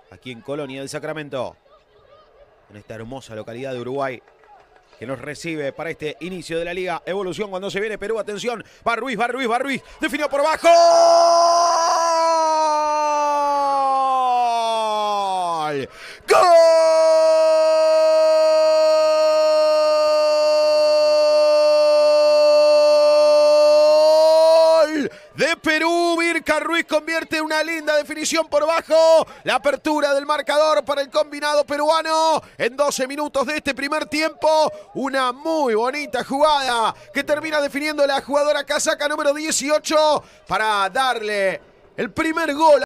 aquí en Colonia del Sacramento, en esta hermosa localidad de Uruguay, que nos recibe para este inicio de la Liga Evolución cuando se viene Perú. Atención, va Ruiz, definió por abajo. ¡Gol! ¡Gol! De Perú, Mirka Ruiz convierte una linda definición por bajo. La apertura del marcador para el combinado peruano en 12 minutos de este primer tiempo. Una muy bonita jugada que termina definiendo la jugadora casaca número 18 para darle el primer gol.